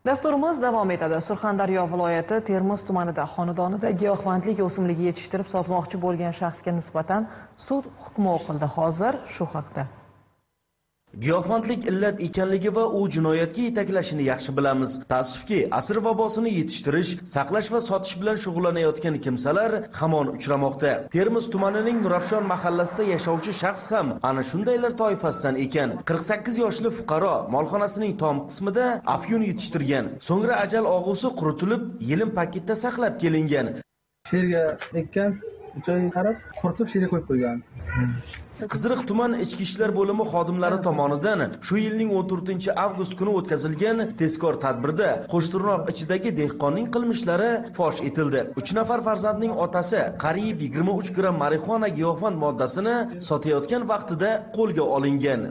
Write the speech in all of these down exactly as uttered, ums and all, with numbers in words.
Dasturimiz davom etadi. Surxondaryo viloyati Termiz tumanida xonadonida giyohvandlik o'simligi yetishtirib sotmoqchi bo'lgan shaxsga nisbatan sud hukmi o'qildi. Hozir shu haqda. Giyohvandlik illat ekanligi va u jinoyatga yetaklashini yaxshi bilamiz. Ta'sifki, asr vabosini yetishtirish, saqlash va sotish bilan shug'ullanayotgan kimsalar hamon uchramoqda. Termiz tumanining Nurafshon mahallasida yashovchi shaxs ham ana shundaylar toifasidan ekan. qirq sakkiz yoshli fuqaro molxonasining tom qismida afyun yetishtirgan. So'ngra ajal og'usi quritilib, yelim paketda saqlab kelingan. Sherga ekkan joyga qarab, quritib sherga qo'yib qo'ygan. Qiziriq tuman ichki ishlar bo'limi xodimlari tomonidan shu yilning o'n to'rtinchi avgust kuni o'tkazilgan tezkor tadbirda Qo'shtirnoq ichidagi dehqonning qilmishlari fosh etildi. uch nafar farzandning otasi qariyb yigirma uch gramm marixuana giyohvand moddasini sotayotgan vaqtida qo'lga olingan.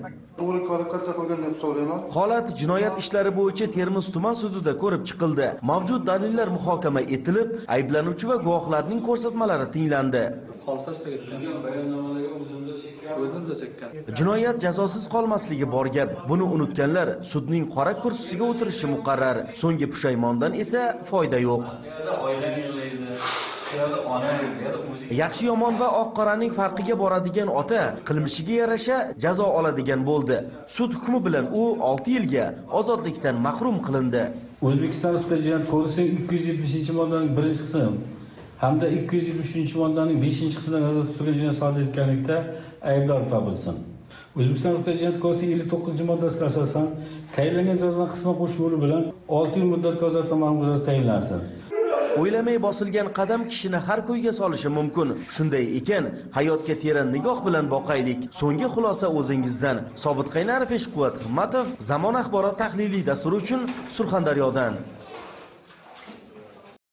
Holat jinoyat ishlari bo'yicha Termiz tuman sudida ko'rib chiqildi. Mavjud dalillar muhokama etilib, ayblanuvchi va guvohlarning ko'rsatmalari tinglandi. Jinoyat jazosiz qolmasligi bor gap. Buni unutganlar sudning qora kursisiga o'tirishi muqarrar. So'nggi pushaymondan esa foyda yo'q. Yaxshi yomon va oq qoraning farqiga boradigan ota qilmishiga yarasha jazo oladigan bo'ldi. Sud hukmi bilan u olti yilga ozodlikdan mahrum qilindi. O'zbekiston Respublikasi Jinoyat kodeksining ikki yuz yetmishinchi moddaning birinchi qismi hamda ikki yuz yetmish uchinchi moddaning beshinchi qismidan nazarda tutilgan jinoyat sodir etganlikda aybdor topilsin. O'zbekiston Respublikasi Jinoyat kodeksining ellik to'qqizinchi moddasiga asosan tayinlangan jazoning qisman qo'shib yo'li bilan olti yil muddatga ozodlikdan mahrum qilish tayinlansin. O'ylamay bosilgan qadam kishini har ko'yga solishi mumkin. Shunday ekan, hayotga teran nigoh bilan boqaylik. So'nggi xulosa o'zingizdan. Sobit Qaynarov, Eshquvvat Himmatov, Zamon axborot tahliliy dasturi uchun Surxondaryodan.